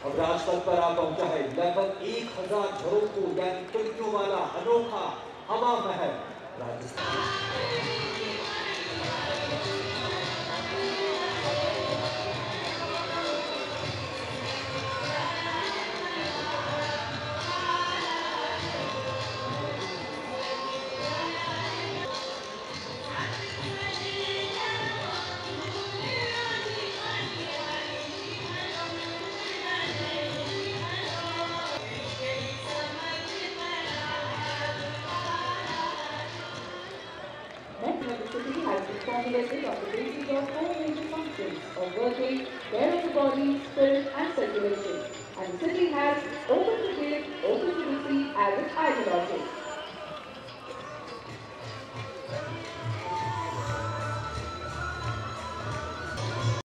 अब राजपथ पर आ पहुंचा है लगभग 1000 घरों को यानी खिड़कियों वाला अनोखा हवा महल Rajasthan. The city has been formulated on the basis of four major functions of working, care of the body, spirit,